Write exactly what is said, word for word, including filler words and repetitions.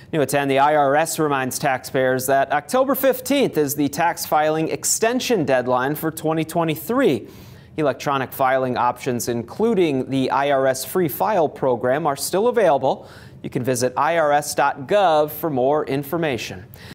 New at ten, the I R S reminds taxpayers that October fifteenth is the tax filing extension deadline for twenty twenty-three. Electronic filing options, including the I R S Free File program, are still available. You can visit I R S dot gov for more information.